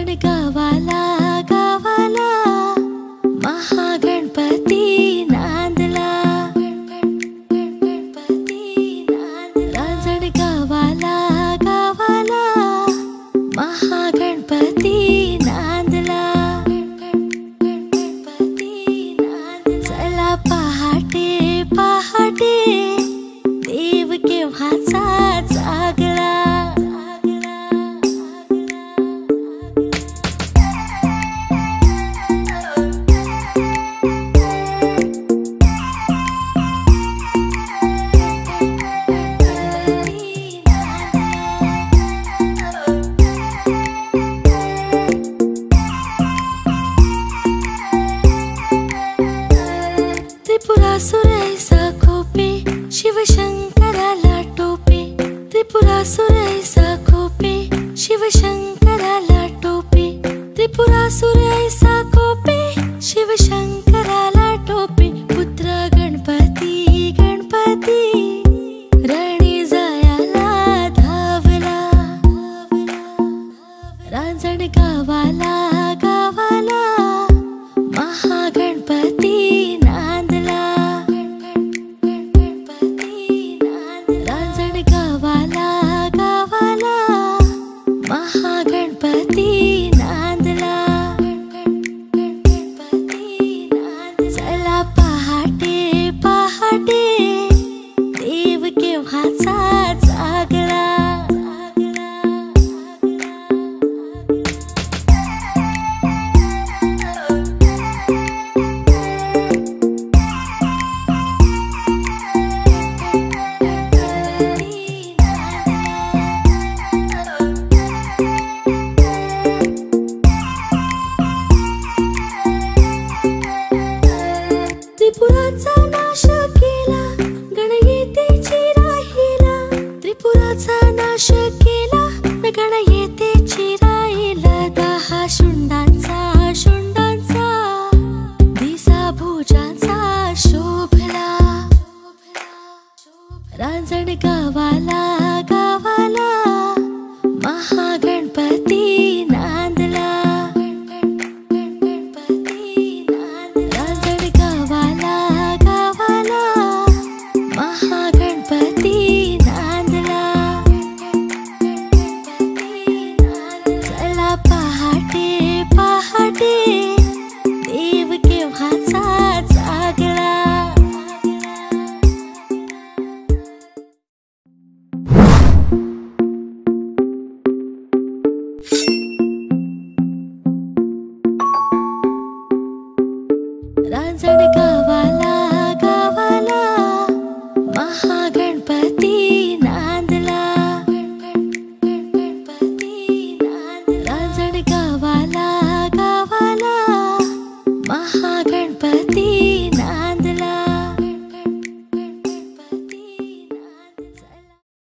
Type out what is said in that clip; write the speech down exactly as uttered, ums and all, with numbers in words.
रांजण गावाला गावाला महागणपती नांदला। रांजण गावाला गावाला महागणपती नांदला। चला पहाटे पहाटे देव केव्हाचा जागला। त्रिपुरासुर ऐसा खोपे शिवशंकराला टोपे। त्रिपुरासुर ऐसा खोपे शिवशंकराला टोपे। त्रिपुरासुर ऐसा खोपे शिवशंकराला टोपे। पुत्र गणपती गणपती रणी जायाला धावला। रांजण गावाला गावाला महागणपती नांदला। रांजण गावाला गावाला महागणपती नांदला। चला पहाटे पहाटे देव केव्हाचा जागला। त्रिपुराचा नाश केला गणयेतेची राहिला। त्रिपुराचा नाश केला गणयेतेची राहिला। दहा शुंडांचा शुंडांचा दिसा भुजांचा शोभला। रांजण गावाला गावाला महागणपती नांदला। रांजण गावाला गावाला महागणपती नांदला। चला पहाटे पहाटे देव केव्हाचा जागला। you